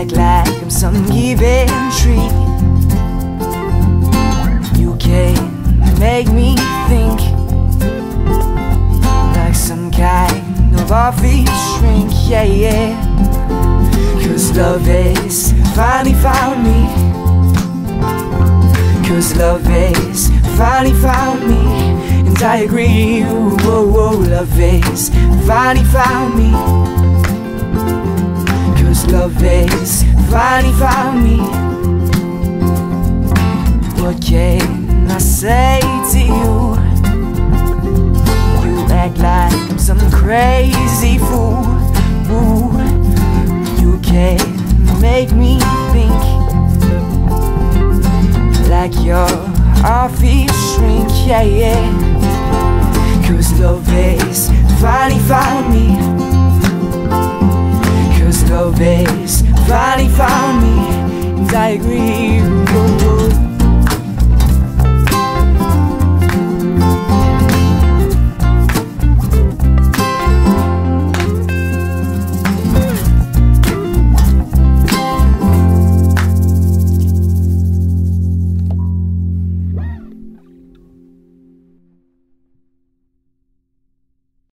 act like I'm some given treat. You can make me think like some kind of office shrink, yeah, yeah. 'Cause love has finally found me. 'Cause love has finally found me. And I agree, whoa, whoa, love has finally found me. 'Cause love has finally found me. What can I say to you? You act like I'm some crazy fool. Ooh, you can make me think like you're office shrink, yeah, yeah. 'Cause love has finally found me. 'Cause love has finally found me. And I agree,